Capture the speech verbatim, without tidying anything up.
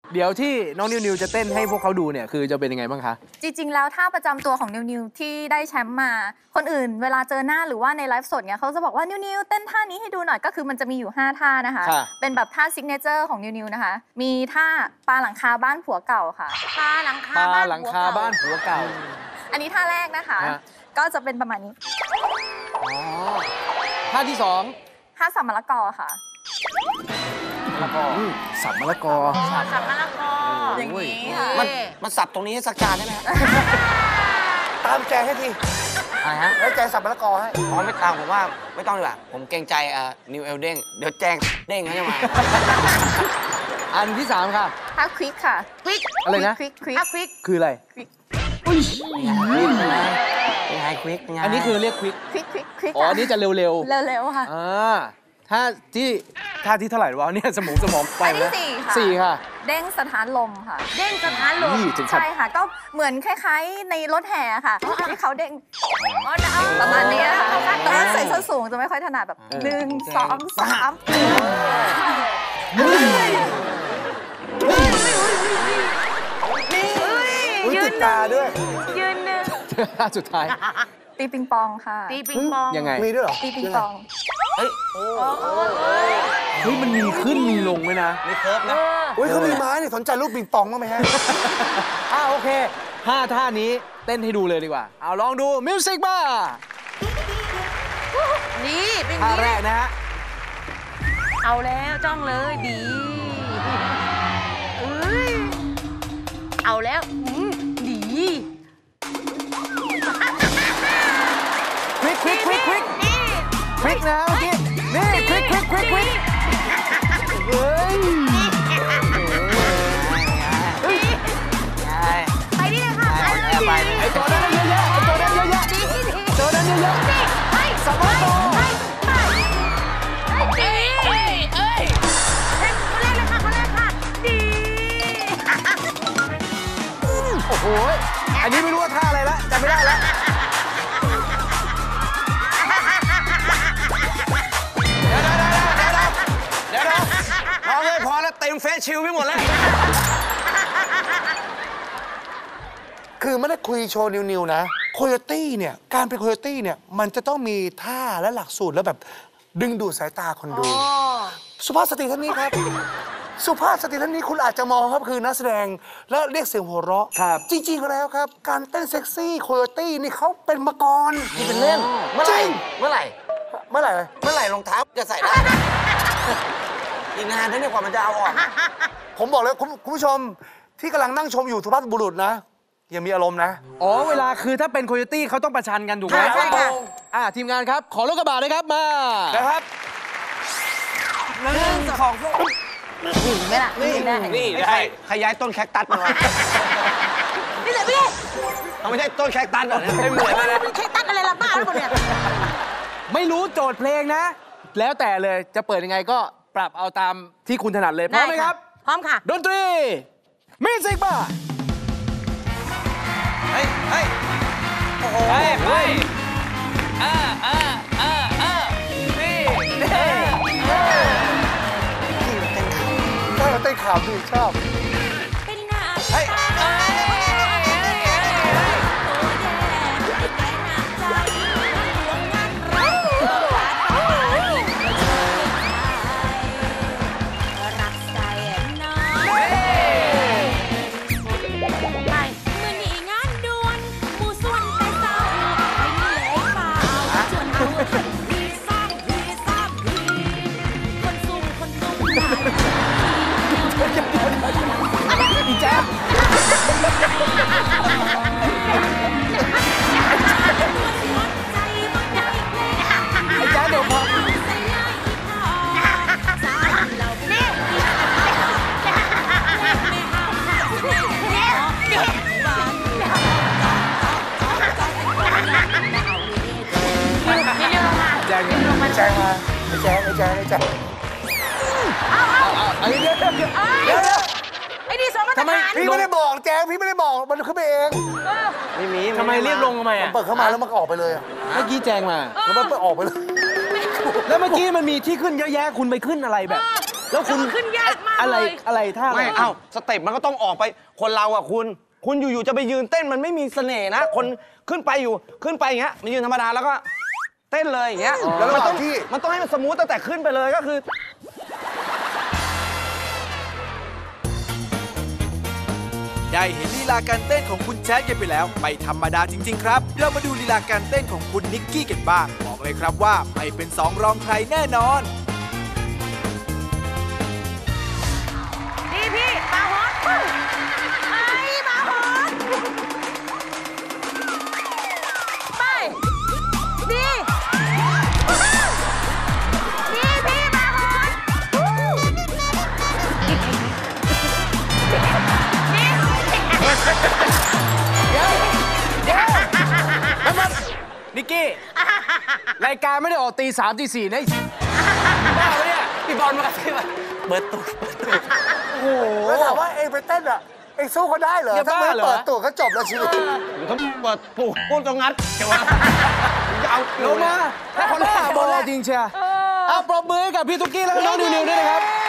เดี๋ยวที่น้องนิวนิวจะเต้นให้พวกเขาดูเนี่ยคือจะเป็นยังไงบ้างคะจริงๆแล้วท่าประจำตัวของนิวนิวที่ได้แชมป์มาคนอื่นเวลาเจอหน้าหรือว่าในไลฟ์สดเนี่ยเขาจะบอกว่านิวนิวเต้นท่านี้ให้ดูหน่อยก็คือมันจะมีอยู่ห้าท่านะคะเป็นแบบท่าซิกเนเจอร์ของนิวนิวนะคะมีท่าปลาหลังคาบ้านผัวเก่าค่ะปลาหลังคาปลาหลังคาบ้านผัวเก่าอันนี้ท่าแรกนะคะก็จะเป็นประมาณนี้อ๋อท่าที่สองท่าสับมะละกอค่ะมะละกอสับมะละกอสับมะละกออย่างนี้ค่ะมันมันสับตรงนี้สักจานได้ไหมฮะตามแจงให้ทีอะไรฮะแล้วแจงสับมะละกอให้อ๋อไม่ตามผมว่าไม่ต้องดีกว่าผมเกรงใจอ่านิวเอลเด้งเดี๋ยวแจงเด้งเขาจะมาอันที่สามค่ะท่าควิกค่ะควิกอะไรนะควิกควิกท่าควิกคืออะไรควิกอุ้ยยังไงควิกอันนี้คือเรียกควิกควิกควิกควิกอ๋ออันนี้จะเร็วเร็วเร็วๆค่ะอ่าท่าที่ท่าที่เท่าไหร่วะเนี่ยสมองสมองไปแล้วสี่ค่ะสี่ค่ะเด้งสถานลมค่ะเด้งสถานลมใช่ค่ะก็เหมือนคล้ายๆในรถแห่ค่ะที่เขาเด้งประมาณนี้ค่ะแต่ว่าใส่ส้นสูงจะไม่ค่อยถนัดแบบหนึ่งสองสามยืนตาด้วยยืนหนึ่งท่าสุดท้ายตีปิงปองค่ะตีปิงปองยังไงมีด้วยเหรอตีปิงปองเฮ้ยเฮ้ยมันมีขึ้นมีลงไหมนะมีเคิร์ฟนะอุ้ยเขามีไม้เนี่ยสนใจลูกปิงปองบ้างไหมฮะอ่าโอเคห้าท่านี้เต้นให้ดูเลยดีกว่าเอาลองดูมิวสิกมานี่เป็นท่าแรกนะฮะเอาแล้วจ้องเลยดีเอ้ยเอาแล้วดีควิกควิกควิกควิกควิกนะเมื่อกี้นี่ควิกควิกควิกควิกเฮ้ยไปนี่เลยค่ะไปไอตัวนั้นเยอะแยะไอตัวนั้นเยอะแยะตัวนั้นเยอะแยะสมองโตเอ้ยเอ้ยเอ้ยคนแรกเลยค่ะคนแรกค่ะดีโอ้โหอันนี้ไม่รู้ว่าท่าอะไรละจำไม่ได้แล้วน้องเลยพอแล้วเต็มเฟซชิลไปหมดแล้วคือไม่ได้คุยโชว์นิวๆนะโคโยตี้เนี่ยการเป็นโคโยตี้เนี่ยมันจะต้องมีท่าและหลักสูตรแล้วแบบดึงดูดสายตาคนดูสุภาพสตรีท่านนี้ครับสุภาพสตรีท่านนี้คุณอาจจะมองครับคือนักแสดงและเรียกเสียงหัวเราะครับจริงๆแล้วครับการเต้นเซ็กซี่โคโยตี้นี่เขาเป็นมาก่อนนี่เป็นเล่นเมื่อไหร่เมื่อไหร่เมื่อไหร่เมื่อไหร่รองเท้าจะใส่ได้อีกนานนั่นเนี่ยกว่ามันจะเอาออกผมบอกเลยคุณผู้ชมที่กำลังนั่งชมอยู่สุภาพบุรุษนะอย่ามีอารมณ์นะอ๋อเวลาคือถ้าเป็นโคโยตี้เขาต้องประชันกันถูกไหมใช่ค่ะอ่าทีมงานครับขอรถกระบะเลยครับมานะครับหนึ่งสองถึงไหมล่ะนี่นี่ได้ขยายต้นแคคตัสมานี่เดี๋ยวพี่เขาไม่ใช่ต้นแคคตัสหรอกไม่เหมือนเลยนะเป็นแคคตัสอะไรล่ะบ้าแล้วเนี่ยไม่รู้โจทย์เพลงนะแล้วแต่เลยจะเปิดยังไงก็ปรับเอาตามที่คุณถนัดเลยพร้อมไหมครับพร้อมค่ะดนตรีมิวสิกมาเฮ้ยเฮ้ยโอ้โหไปไปอ่าอ่าอ่าอ่านี่นี่เต้นขาวเต้นขาวดีชอบเฮ้ยอีแจ๊บไอ้แจ๊บเดี๋ยวพอแจ๊บแจ๊บมาไอ้แจ๊บไอ้แจ๊บไอ้แจ๊บเอาเอาไอ้เดี๋ยวเดี๋ยวเดี๋ยวไอ้นี่สองมาตรฐานพี่ไม่ได้บอกแจ๊บพี่ไม่ได้บอกมันขึ้นไปเองไม่มีทำไมเรียกลงทำไมอ่ะเปิดเข้ามาแล้วมันออกไปเลยเมื่อกี้แจงมาแล้วมันเปิดออกไปเลยแล้วเมื่อกี้มันมีที่ขึ้นเยอะแยะคุณไปขึ้นอะไรแบบแล้วคุณขึ้นยากมากอะไรเลยอะไรท่าไม่เอ้าสเต็ปมันก็ต้องออกไปคนเราอ่ะคุณ คุณอยู่ๆจะไปยืนเต้นมันไม่มีเสน่ห์นะ คนขึ้นไปอยู่ขึ้นไปอย่างเงี้ยมันยืนธรรมดาแล้วก็เต้นเลยอย่างเงี้ยแล้วระหมันว่าต้อง งที่มันต้องให้มันสมูทตั้งแต่ขึ้นไปเลยก็คือได้เห็นลีลาการเต้นของคุณแจ๊ดกันไปแล้วไม่ธรรมดาจริงๆครับเรามาดูลีลาการเต้นของคุณนิกกี้กันบ้างบอกเลยครับว่าไม่เป็นสองรองใครแน่นอนนี่พี่บาร์โฮสไอ้บาร์โฮสไปดีดีพี่บาร์โฮสนิกกี้ รายการไม่ได้ออกตีสามตีสี่นะบ้าเนี่ยพี่บอลมากระซิบอะเบิร์ดตูดเบิร์ดตูดโอ้โหแล้วถามว่าเองไปเต้นอ่ะเองสู้เขาได้เหรออย่าถ้าบ้าไม่เหรอเปิดตัวก็จบแล้วชีวิตถ้าเปิดปูพูดตรงนั้นจะว่าจะเอาลงมาถ้าคนบ้าบอจริงเชียวเอาปรบมือให้กับพี่ตุ๊กกี้และน้องนิวๆด้วยนะครับ